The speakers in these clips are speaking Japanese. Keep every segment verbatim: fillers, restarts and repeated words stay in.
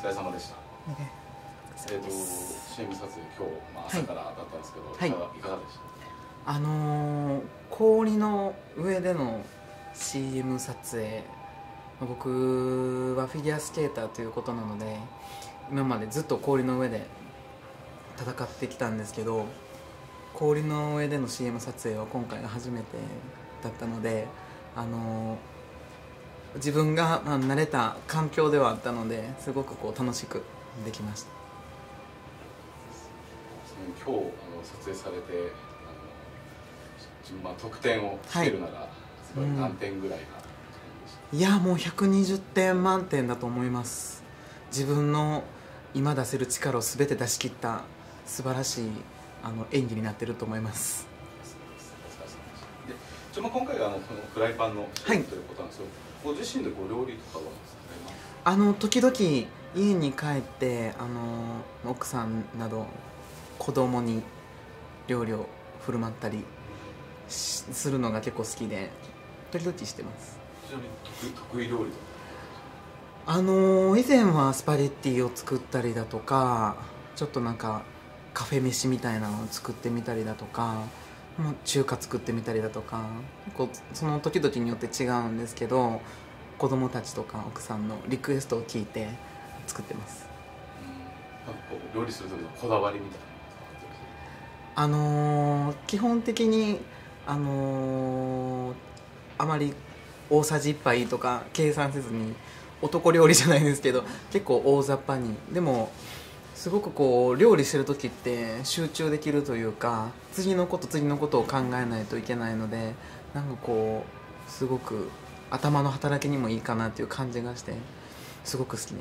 れ様でした。えっと シーエム 撮影今日、まあ、朝からだったんですけど、はい、いかがでした？ あのー、氷の上での シーエム 撮影、僕はフィギュアスケーターということなので今までずっと氷の上で戦ってきたんですけど、氷の上での シーエム 撮影は今回が初めてだったので、あのー、自分が慣れた環境ではあったのですごくこう楽しくできました。 今日あの撮影されてあの、まあ、得点をつけるなら、はい、すごい何点ぐらいか、 うん、いやもうひゃくにじゅってん満点だと思います。自分の今出せる力を全て出し切った素晴らしいあの演技になっていると思います。 でちょまあ今回はあのこのフライパンの仕事ということなんですけど、はい、ご自身でご料理とかはあの時々家に帰ってあの奥さんなど子供に料理を振る舞ったりするのが結構好きで時々してます。 ちなみに得意料理とかあの以前はスパゲッティを作ったりだとか、ちょっとなんかカフェ飯みたいなのを作ってみたりだとか、中華作ってみたりだとか、結構その時々によって違うんですけど、子供たちとか奥さんのリクエストを聞いて作ってます。 うん、なんかこう料理する時のこだわりみたいなあのー、基本的に、あのー、あまり大さじいっぱいとか計算せずに、男料理じゃないですけど結構大雑把に、でもすごくこう料理してる時って集中できるというか、次のこと次のことを考えないといけないので、なんかこうすごく頭の働きにもいいかなっていう感じがしてすごく好きです。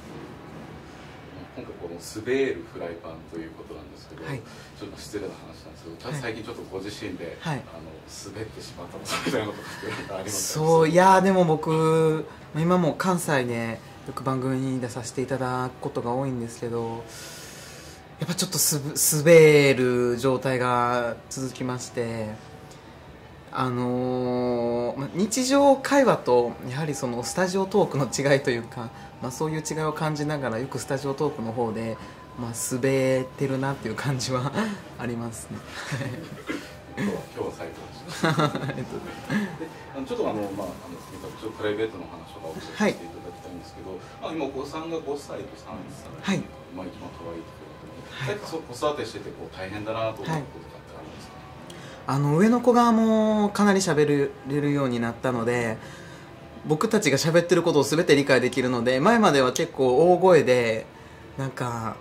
今回この滑るフライパンということなんですけど、はい、ちょっと失礼な話なんですけど、はい、最近ちょっとご自身で、はい、あの滑ってしまったみたいなことってありますか？ そういやでも僕今も関西でよく番組に出させていただくことが多いんですけど、やっぱちょっとす滑る状態が続きまして、あのー、日常会話とやはりそのスタジオトークの違いというか、まあ、そういう違いを感じながらよくスタジオトークの方で、まあ、滑ってるなっていう感じはありますね。 今日は今日は最高でした。であのちょっとあのまああのちょっとプライベートの話とかをさせていただきたいんですけど、はい、まあ、今お子さんがごさいとさんさい、はい、まあ一番可愛いところだと思うので、はい、子育てしててこう大変だなと思うこととかってありますか？ あの上の子がもうかなり喋れるようになったので、僕たちが喋ってることを全て理解できるので、前までは結構大声でなんか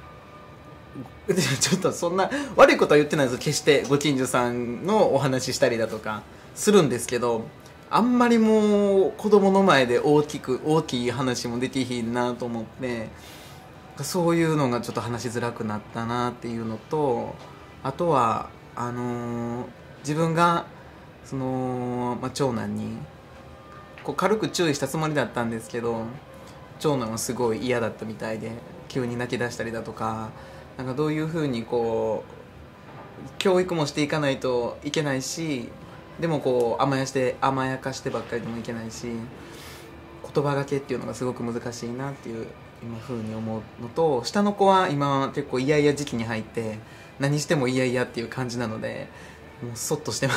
ちょっとそんな悪いことは言ってないです。決してご近所さんのお話ししたりだとかするんですけど、あんまりもう子供の前で大きく大きい話もできひんなと思って、そういうのがちょっと話しづらくなったなっていうのと、あとはあのー、自分がその、まあ、長男にこう軽く注意したつもりだったんですけど、長男はすごい嫌だったみたいで急に泣き出したりだとか、なんかどういうふうにこう教育もしていかないといけないし、でもこう甘やして甘やかしてばっかりでもいけないし、言葉がけっていうのがすごく難しいなっていう今ふうに思うのと、下の子は今結構イヤイヤ時期に入って何してもイヤイヤっていう感じなので、もうそっとしてます。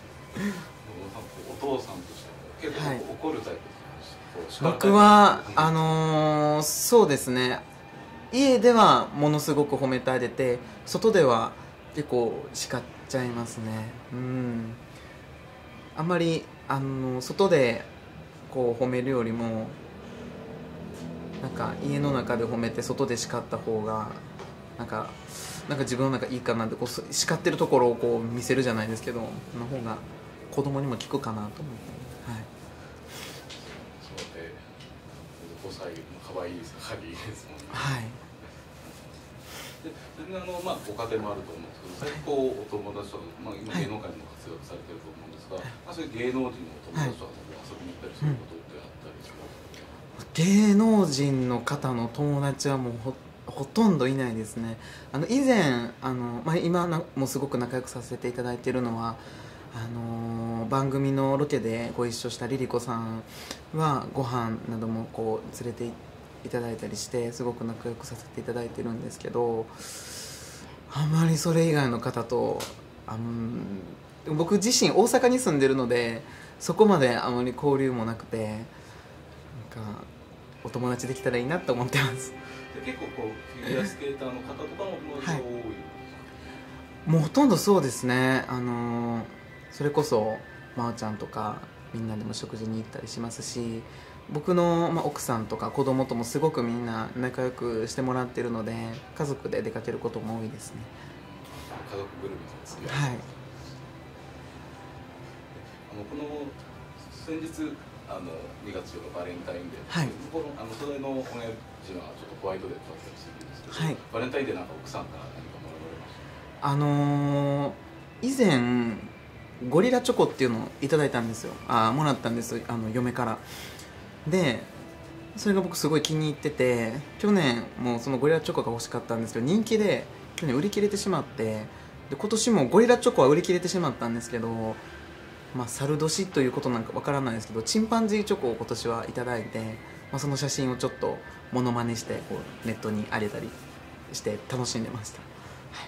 お父さんとして結構怒るタイプですか？ はい、僕はあのー、そうですね、家ではものすごく褒めてあげて、外では結構叱っちゃいますね。うん、あんまりあの外でこう褒めるよりも、なんか家の中で褒めて外で叱った方がなんかなんか自分の中いいかなって、こう叱ってるところをこう見せるじゃないですけど、の方が子供にも効くかなと思って、はい。 そうでごさいの可愛い盛りですもんね。 はい。 で全然あの、まあ、ご家庭もあると思うんですけど、最近こうお友達とか、まあ、今芸能界も活躍されてると思うんですが、はい、まあ、そういう芸能人のお友達とかと遊びに行ったりすることってあったりしますか？ 芸能人の方の友達はもうほほとんどいないですね。あの以前あの、まあ、今なもすごく仲良くさせていただいているのは、あのー、番組のロケでご一緒したリリコさんはご飯などもこう連れていただいたりしてすごく仲良くさせていただいてるんですけど、あまりそれ以外の方とあの僕自身大阪に住んでるのでそこまであまり交流もなくて、なんかお友達できたらいいなと思ってます。 結構こうフィギュアスケーターの方とかも多い、はい、 もうほとんどそうですね。あのそれこそまおちゃんとかみんなでも食事に行ったりしますし、僕の、まあ、奥さんとか子供ともすごくみんな仲良くしてもらってるので家族で出かけることも多いですね。 家族ぐるみですね。 はい。 あのこの先日あのにがつよっかバレンタインデー、 はい、 このあのそれのお姉ちはちょっとホワイトデーだったりするんですけど、 はい、 バレンタインデーなんか奥さんから何かもらわれました？ あのー、以前ゴリラチョコっていうのをいただいたんですよ。あもらったんです、あの嫁から。でそれが僕すごい気に入ってて、去年もそのゴリラチョコが欲しかったんですけど人気で去年売り切れてしまって、で今年もゴリラチョコは売り切れてしまったんですけど、まあ猿年ということなんかわからないですけどチンパンジーチョコを今年はいただいて、まあ、その写真をちょっとモノマネしてこうネットに上げたりして楽しんでました。 はい、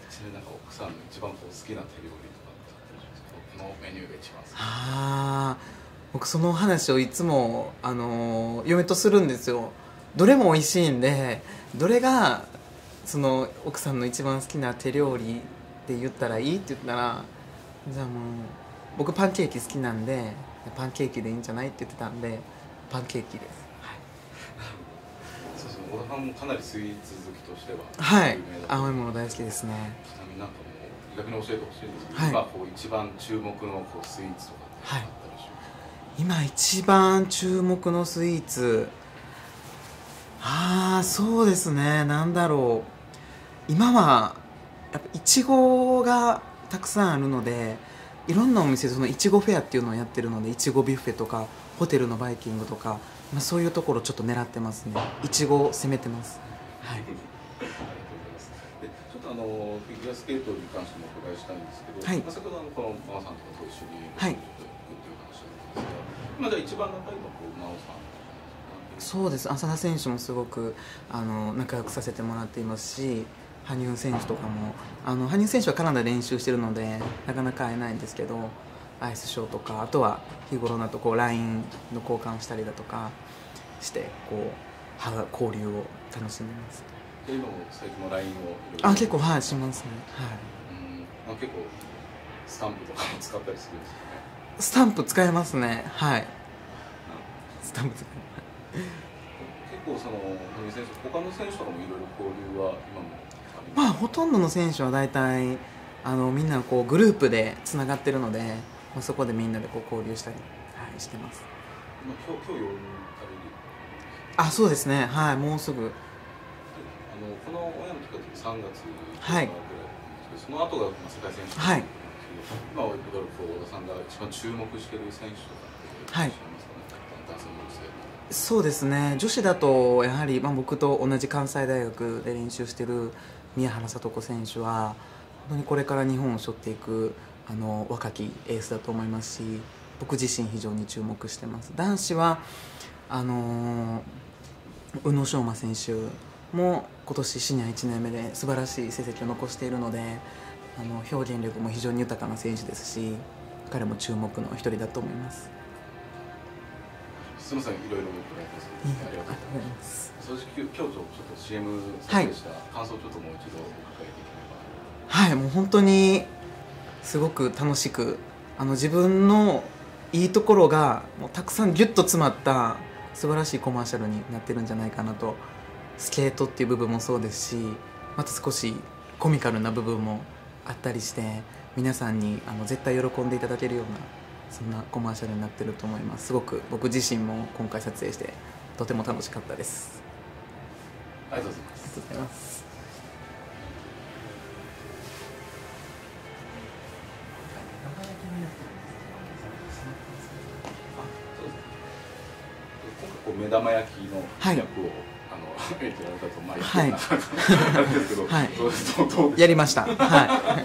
ちなみになんか奥さんの一番こう好きな手料理とかこのメニューが一番好き？ ああ、僕その話をいつも、あのー、嫁とするんですよ。どれも美味しいんで、どれがその奥さんの一番好きな手料理って言ったらいいって言ったら、じゃあもう僕パンケーキ好きなんでパンケーキでいいんじゃないって言ってたんでパンケーキです。はい、 そうですね。小田さんもかなりスイーツ好きとしてははい甘いもの大好きですね。 ちなみになんかもう逆に教えてほしいんですけど、 はい、 今こう一番注目のこうスイーツとかってあったりしますか？ 今一番注目のスイーツ、ああそうですね、なんだろう、今はやっぱいちごがたくさんあるので、いろんなお店でそのいちごフェアっていうのをやってるので、いちごビュッフェとかホテルのバイキングとか、まあ、そういうところちょっと狙ってますね。いちごを攻めてます。はい、 ありがとうございます。でちょっとあのフィギュアスケートに関してもお伺いしたいんですけど、はい、まあ、先ほどあのこの真央さんとかと一緒にはい今じゃあ一番仲いいのは真央さん？ そうです、浅田選手もすごくあの仲良くさせてもらっていますし、羽生選手とかも、あの羽生選手はカナダで練習してるのでなかなか会えないんですけど、アイスショーとかあとは日頃だとこう ライン の交換をしたりだとかしてこうは交流を楽しんでます。 今も最近も ライン をあ結構はいしますね。はい、 うん、結構スタンプとかも使ったりするんですかね？ スタンプ使えますね。はい、スタンプ使えます。 結構その羽生選手、他の選手とかもいろいろ交流は今もありますか？ まあほとんどの選手は大体あのみんなこうグループでつながってるので、まあ、そこでみんなでこう交流したり、はい、してます。 今今日今日夜あそうですね、はい、もうすぐ。 あのこのオンエアの時はさんがつぐらいなんですけど、はい、その後が世界選手権はい、 今は小田さんが一番注目している選手とかっていらっしゃいますかね？男性の女性。 そうですね、女子だとやはり、まあ、僕と同じ関西大学で練習している宮原知子選手は本当にこれから日本を背負っていくあの若きエースだと思いますし、僕自身非常に注目してます。男子はあの宇野昌磨選手も今年シニアいちねんめで素晴らしい成績を残しているので、あの表現力も非常に豊かな選手ですし、彼も注目の一人だと思います。 すみません、いろいろ伺ってますけど、ありがとうございます。正直今日ちょっと シーエム 撮影した感想をちょっともう一度お伺いできれば。 はい、もう本当にすごく楽しく、あの自分のいいところがもうたくさんギュッと詰まった素晴らしいコマーシャルになってるんじゃないかなと。スケートっていう部分もそうですし、また少しコミカルな部分もあったりして、皆さんにあの絶対喜んでいただけるようなそんなコマーシャルになってると思います。すごく僕自身も今回撮影してとても楽しかったです。 ありがとうございます。 ありがとうございます。 今回こう目玉焼きの役を、はい、あの演じられたとまあ言ってなんですけど、はい、どうどうですか？ やりました。はい。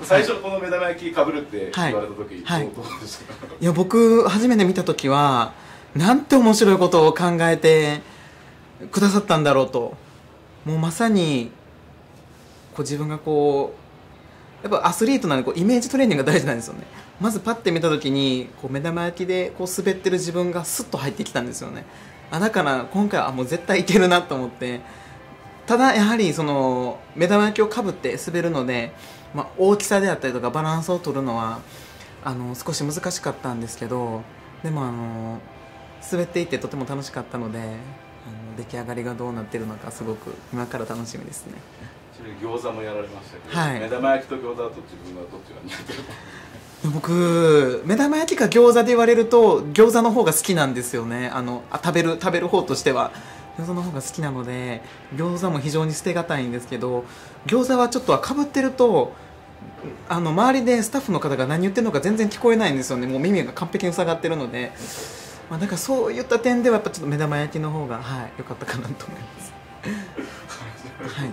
最初この目玉焼きかぶるって言われた時、はい、どうでしたか？ いや僕初めて見た時はなんて面白いことを考えてくださったんだろうと。もうまさにこう自分がこうやっぱアスリートなんでこうイメージトレーニングが大事なんですよね。まずパッて見た時にこう目玉焼きでこう滑ってる自分がスッと入ってきたんですよね。あだから今回はもう絶対いけるなと思って、ただやはりその目玉焼きをかぶって滑るので、まあ、大きさであったりとかバランスを取るのはあの少し難しかったんですけど、でもあの滑っていってとても楽しかったので、あの出来上がりがどうなってるのかすごく今から楽しみですね。 ちなみに餃子もやられましたけど、 はい、 目玉焼きと餃子だと自分はどっちが似てるか。 僕目玉焼きか餃子で言われると餃子の方が好きなんですよね。あのあ食べる食べる方としては餃子の方が好きなので、餃子も非常に捨てがたいんですけど、餃子はちょっとかぶってるとあの周りでスタッフの方が何言ってるのか全然聞こえないんですよね。もう耳が完璧に塞がってるので、まあ、だからそういった点ではやっぱちょっと目玉焼きの方がはい良かったかなと思いますはい。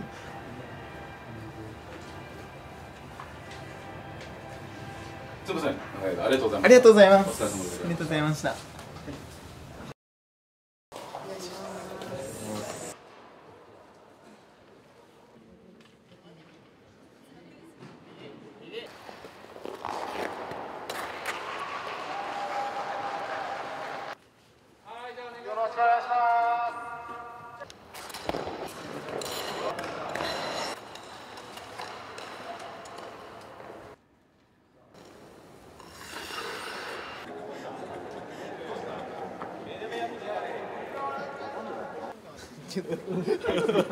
すみません、ありがとうございます。 ありがとうございます。 お疲れ様です。 ありがとうございました。 よろしくお願いします。 頭が割れそう。お願いし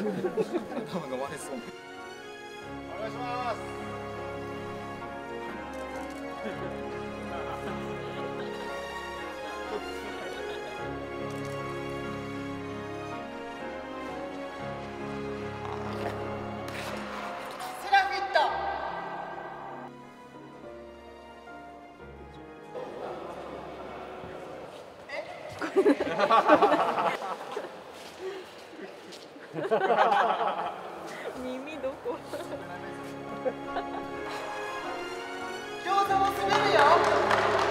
ます。セラフィット。 耳どこ？ 餃子も滑るよ。